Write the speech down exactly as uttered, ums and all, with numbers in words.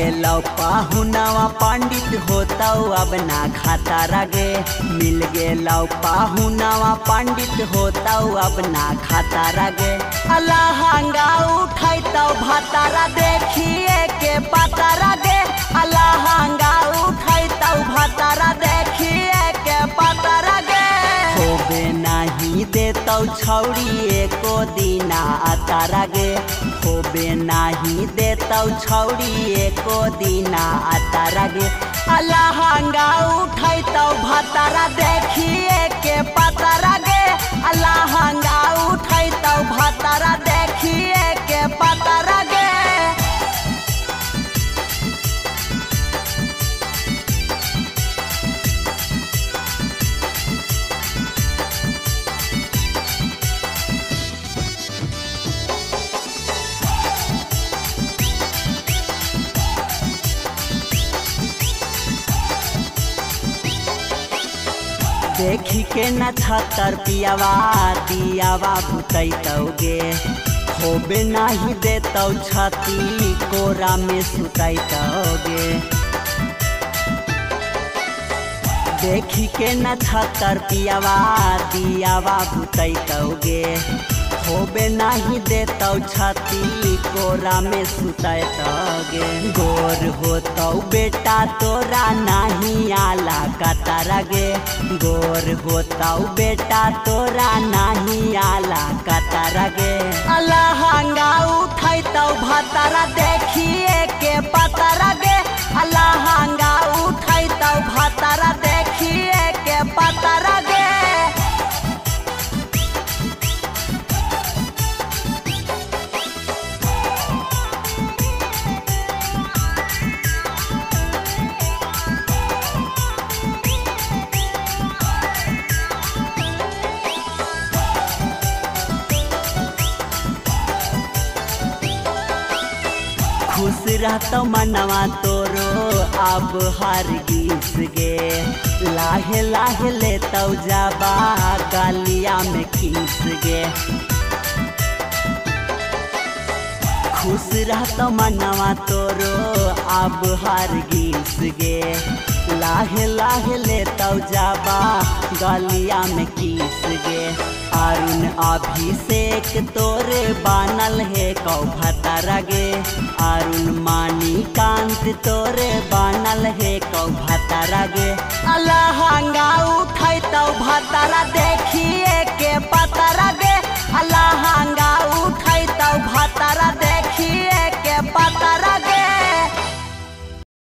गेलौ पाहुनवा पंडित होतौ अब ना खाता रगे। मिल गेलौ पाहुनवा पंडित होतौ अब ना खाता रगे। अलहंगा उठैतौ भतारा देखिए के पता रगे। अलहंगा उठैतौ भतारा देखिए के पता रगे। होबे नहीं देतौ छौड़ी एको दिना आता रगे। होबे नहीं देतौ छौड़ी एको दिना आता रगे। अलहंगा उठैतौ भतारा देखिए के पता रगे। अलहंगा उठैतौ भतारा देखिए के पता रगे। देखी के न छतर पियावा दियावा बुतैतौगे। होबे नहीं देतौ छती कोरा में सुतैतौगे। देखी के न छतर पियावा दियावा बुतैतौगे। होबे नहीं देतौ छती कोरा में सुतैतौगे। गोर होतौ बेटा तोरा नहीं आला कता रगे। गोर होतौ बेटा तोरा नहीं आला कता रगे। अलहंगा उठैतौ भतारा देखिए के पता रगे। अलहंगा उठैतौ भतारा देखिए के पता रगे। खुश रहतौ मनवा तोरो अब हर गीस गे। लाहे लाहे लेतौ जाबा गलिया में खींच गे। खुश रहतौ मनवा तोरो अब हर गीस गे। लाहे लाहे लेतौ जाबा गलिया में खींच गे। अरुण अभिषेक तोरे बनल है कौ भतारा गे। अरुण मणिकांत तोरे बनल है कौ भतारा गे। अलहंगा उठैतौ भतारा देखिए के पता रगे।